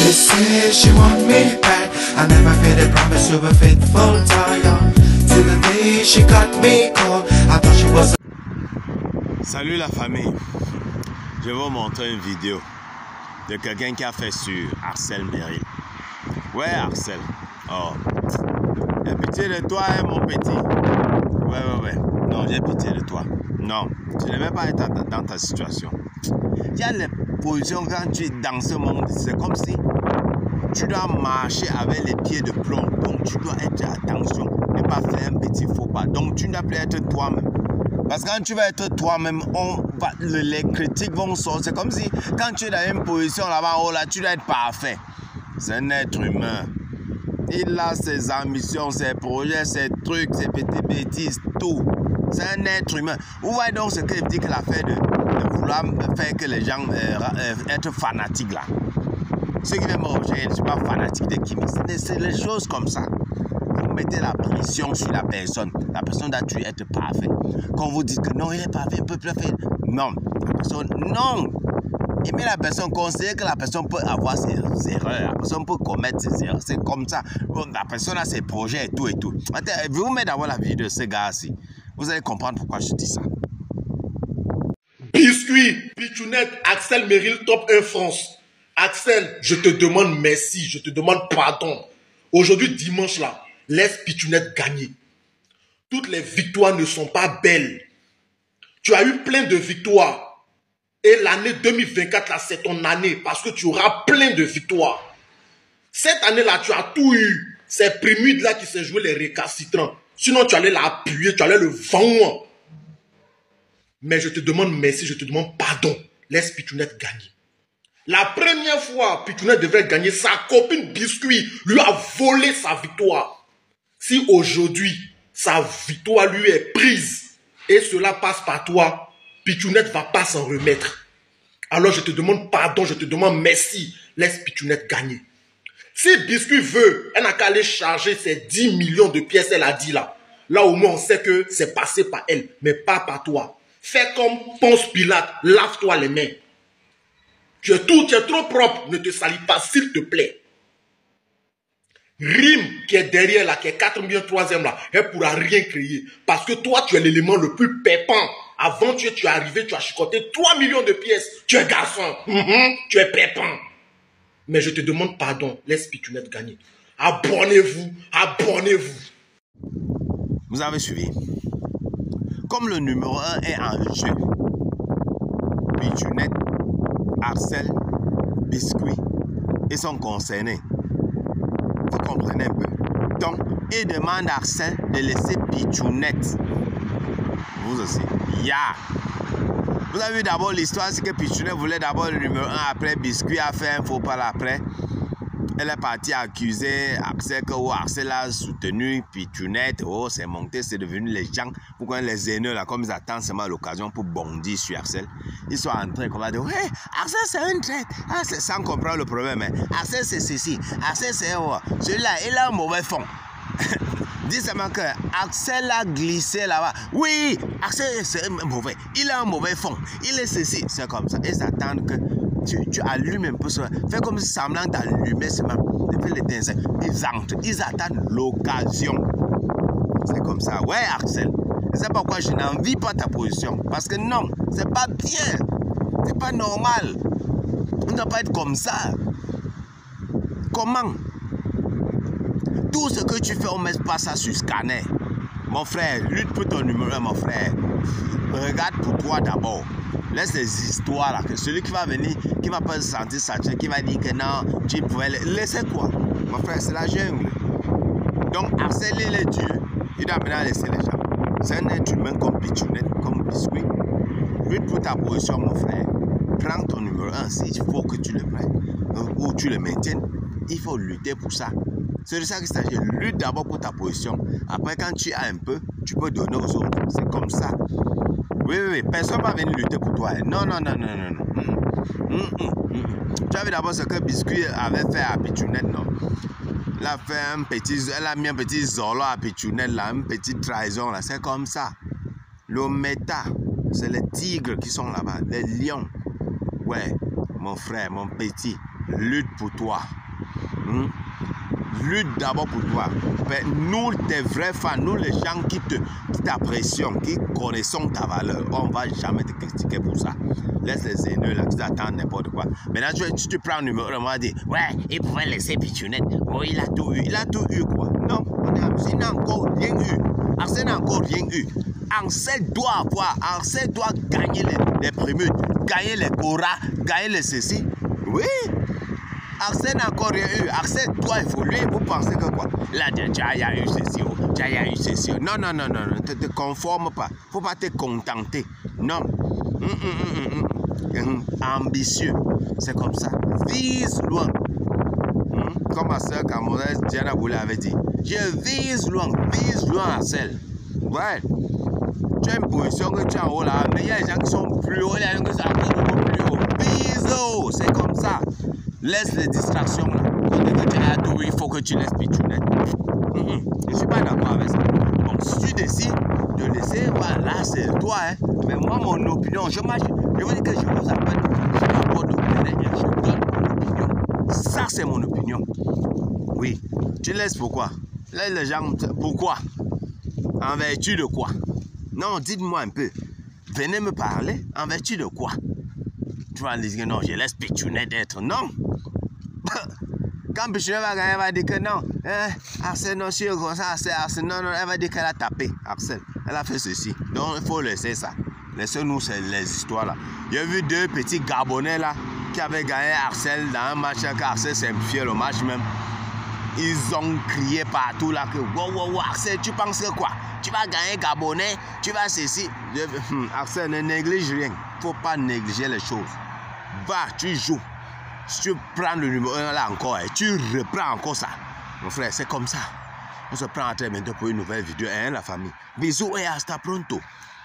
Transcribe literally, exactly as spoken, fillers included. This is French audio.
She said she want me back. I never made a promise to a faithful tire. Till the day she got me caught. I thought she was. Salut la famille. Je vais vous montrer une vidéo de quelqu'un qui a fait sur Arcel Merrill. Ouais, Arcel. Oh. J'ai pitié de toi, hein, mon petit. Ouais, ouais, ouais. Non, j'ai pitié de toi. Non, tu ne veux pas être dans, dans ta situation. Il y a les positions quand tu es dans ce monde, c'est comme si tu dois marcher avec les pieds de plomb. Donc, tu dois être attention, ne pas faire un petit faux pas. Donc, tu ne dois plus être toi-même. Parce que quand tu vas être toi-même, on va, les critiques vont sortir. C'est comme si quand tu es dans une position là-bas, oh là, tu dois être parfait. C'est un être humain. Il a ses ambitions, ses projets, ses trucs, ses petites bêtises, tout. C'est un être humain. Vous voyez donc ce qu'il dit qu'il a fait de, de vouloir faire que les gens euh, euh, être fanatiques là. Ceux qui viennent me rejeter, je ne suis pas fanatique de Kimi. C'est les choses comme ça. Vous mettez la pression sur la personne. La personne doit être parfaite. Quand vous dites que non, il est parfait, il peut plus faire. Non, la personne, non. Aimer la personne, considérer que la personne peut avoir ses erreurs, la personne peut commettre ses erreurs. C'est comme ça. La personne a ses projets et tout et tout. Attends, je vais vous mettre d'abord la vidéo de ce gars-ci. Vous allez comprendre pourquoi je dis ça. Biscuit, Pichounette, Arcel Merrill, top un France. Arcel, je te demande merci, je te demande pardon. Aujourd'hui, dimanche là, laisse Pichounette gagner. Toutes les victoires ne sont pas belles. Tu as eu plein de victoires. Et l'année deux mille vingt-quatre, là, c'est ton année parce que tu auras plein de victoires. Cette année-là, tu as tout eu. C'est Primude là qui s'est joué les récalcitrants. Sinon, tu allais l'appuyer, tu allais le vendre. Mais je te demande merci, je te demande pardon. Laisse Pichounette gagner. La première fois, Pichounette devait gagner, sa copine Biscuit lui a volé sa victoire. Si aujourd'hui, sa victoire lui est prise et cela passe par toi, Pichounette ne va pas s'en remettre. Alors je te demande pardon, je te demande merci. Laisse Pichounette gagner. Si Biscuit veut, elle n'a qu'à aller charger ses dix millions de pièces, elle a dit là. Là au moins on sait que c'est passé par elle, mais pas par toi. Fais comme Ponce Pilate, lave-toi les mains. Tu es, tout, tu es trop propre, ne te salis pas s'il te plaît. Rime qui est derrière là, qui est quatre millions troisième là, elle ne pourra rien créer. Parce que toi, tu es l'élément le plus pépant. Avant tu, tu es arrivé, tu as chicoté trois millions de pièces. Tu es garçon, mm-hmm, tu es pépant. Mais je te demande pardon, laisse Pichounette gagner. Abonnez-vous, abonnez-vous. Vous avez suivi. Comme le numéro un est en jeu, Pichounette, Arcel, Biscuit, ils sont concernés. Vous comprenez un peu. Donc, il demande à Arcel de laisser Pichounette. Vous aussi. Ya. Yeah. Vous avez vu d'abord l'histoire, c'est que Pichounette voulait d'abord le numéro un, après Biscuit a fait un faux pas après. Elle est partie accuser Arcel que oh, Arcel a soutenu Pichounette. Oh, c'est monté, c'est devenu les gens. Pourquoi les haineux là, comme ils attendent seulement l'occasion pour bondir sur Arcel. Ils sont en train de dire, hey, Arcel c'est un traite. Ah, sans comprendre le problème. Hein. Arcel c'est ceci. Arcel c'est oh, celui-là, il a un mauvais fond. Dis seulement que Arcel a glissé là-bas. Oui, Arcel c'est mauvais. Il a un mauvais fond. Il est ceci. C'est comme ça. Ils attendent que tu, tu allumes un peu ça. Fais comme semblant d'allumer seulement. Fais les dessins. Ils entrent. Ils attendent l'occasion. C'est comme ça. Ouais, Arcel. C'est pourquoi je n'envie pas ta position. Parce que non, c'est pas bien. C'est pas normal. On ne doit pas être comme ça. Comment? Tout ce que tu fais, on ne met pas ça sur scanner. Mon frère, lutte pour ton numéro un, mon frère. Regarde pour toi d'abord. Laisse les histoires là. Que celui qui va venir, qui va pas se sentir satisfait, qui va dire que non, tu pouvais laisser quoi? Mon frère, c'est la jungle. Donc, harceler les dieux, il doit maintenant laisser les gens. C'est un être humain comme Pichounette, comme Biscuit. Lutte pour ta position, mon frère. Prends ton numéro un, s'il faut que tu le prennes ou tu le maintiennes. Il faut lutter pour ça. C'est de ça qu'il s'agit. Lutte d'abord pour ta position. Après, quand tu as un peu, tu peux donner aux autres. C'est comme ça. Oui, oui, oui. Personne ne va venir lutter pour toi. Non, non, non, non, non. non. Mmh, mmh, mmh. Tu as vu d'abord ce que Biscuit avait fait à Pichounette, non? Elle a fait un petit, elle a mis un petit zolo à Pichounette, là, une petite trahison, là. C'est comme ça. Le méta, c'est les tigres qui sont là-bas, les lions. Ouais, mon frère, mon petit. lutte pour toi. Hmm? Lutte d'abord pour toi. Mais nous, tes vrais fans, nous les gens qui te qui t'apprécient, qui connaissons ta valeur, on ne va jamais te critiquer pour ça. Laisse les haineux là, qui t'attendent n'importe quoi. Maintenant, tu, tu, tu prends un numéro, on va dire, ouais, il pouvait laisser Pichounette. Oh, il a tout eu. Il a tout eu quoi? Non, il n'a encore rien eu. Arsène n'a encore rien eu. Arsène doit avoir, Arsène doit gagner les, les prémutes, gagner les Cora, gagner les ceci. Oui. Arsène n'a encore rien eu. Arsène doit évoluer. Vous pensez que quoi? Là, déjà, il y a eu ceci. Déjà, il y a eu ceci. Non, non, non, non. Ne te, te conforme pas. Il ne faut pas te contenter. Non. Hum, hum, hum, hum. Ambitieux. C'est comme ça. Vise loin. Hum? Comme ma soeur camerounaise Diana Boulay avait dit. Je vise loin. Vise loin, Arsène. Ouais. Tu as une position que tu as en haut là. Mais il y a des gens qui sont plus hauts. Il y a des gens qui sont encore plus haut. Vise haut. C'est comme ça. Laisse les distractions là. Quand tu as tout, il faut que tu laisses Pichounette. Mm -mm. Je ne suis pas d'accord avec ça. Donc si tu décides de laisser, voilà, c'est toi. Hein. Mais moi, mon opinion, je, je veux dire que je vous appelle, je n'apporte d'opinion et je donne mon opinion. Ça, c'est mon opinion. Oui. Tu laisses pourquoi? Laisse les gens, pourquoi? En vertu de quoi? Non, dites-moi un peu. Venez me parler. En vertu de quoi? Tu vas dire que non, je laisse Pichounette être. Non. Quand Pichounette va gagner, elle va dire que non. Hein, Arsène, non, c'est comme ça, Arsène, non, non, elle va dire qu'elle a tapé. Arsène, elle a fait ceci. Donc, il faut laisser ça. Laissez-nous les histoires là. J'ai vu deux petits Gabonais là qui avaient gagné Arsène dans un match que Arsène simplifiait le match même. Ils ont crié partout là que wow, wow, wow, Arsène, tu penses que quoi? Tu vas gagner Gabonais, tu vas ceci. Arsène, ne néglige rien. Il ne faut pas négliger les choses. Va, tu joues. Si tu prends le numéro un là encore, et tu reprends encore ça. Mon frère, c'est comme ça. On se prend à très bientôt pour une nouvelle vidéo. Hein, la famille. Bisous et hasta pronto.